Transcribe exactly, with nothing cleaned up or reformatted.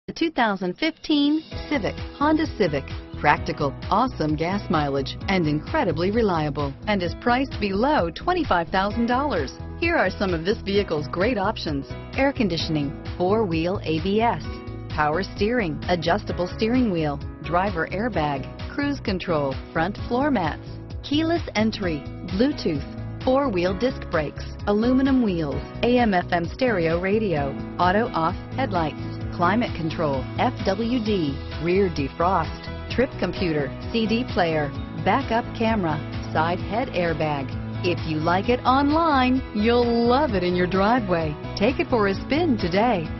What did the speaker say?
The two thousand fifteen Civic, Honda Civic. Practical, awesome gas mileage, and incredibly reliable, and is priced below twenty-five thousand dollars. Here are some of this vehicle's great options: air conditioning, four-wheel A B S, power steering, adjustable steering wheel, driver airbag, cruise control, front floor mats, keyless entry, Bluetooth, four-wheel disc brakes, aluminum wheels, A M F M stereo radio, auto-off headlights, climate control, F W D, rear defrost, trip computer, C D player, backup camera, side head airbag. If you like it online, you'll love it in your driveway. Take it for a spin today.